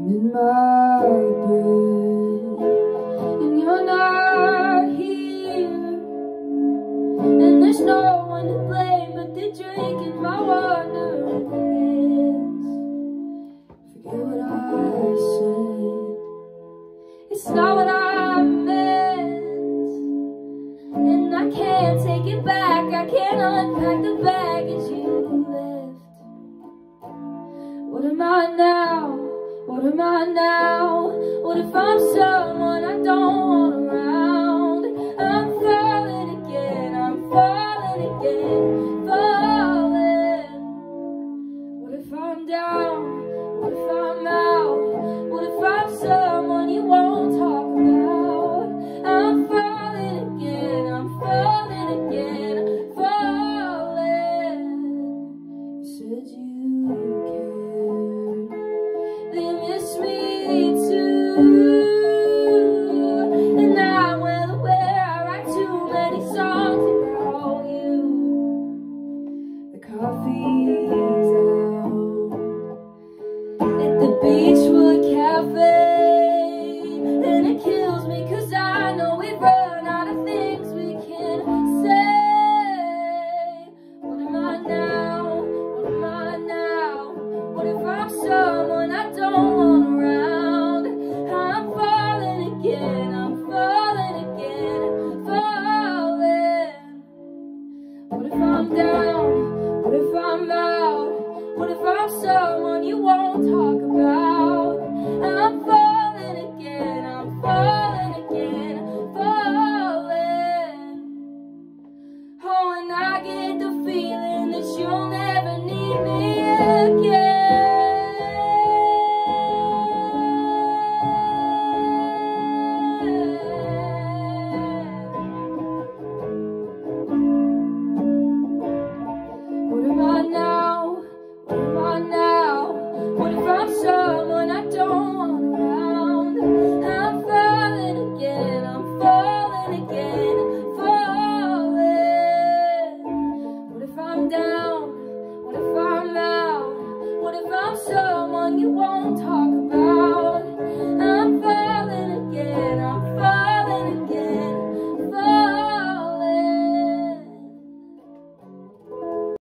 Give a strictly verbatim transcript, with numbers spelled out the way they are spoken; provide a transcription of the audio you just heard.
in my bed, and you're not here, and there's no one to blame but the drink in my wandering hands. Forget what I said, it's not what I meant, and I can't take it back. I can't unpack the baggage you left. What am I now? What am I now? What if I'm someone I don't want around? I'm falling again, I'm falling again, falling. What if I'm down? What if I'm out? What if I'm someone you won't talk about? I'm falling again, I'm falling again, falling. You said you cared, they miss me too, and I'm well aware I write too many songs about you. The coffee's out at the Beechwood Cafe, and it kills me cause I know we've run out of things we can say. What am I now? What am I now? What if I'm someone I don't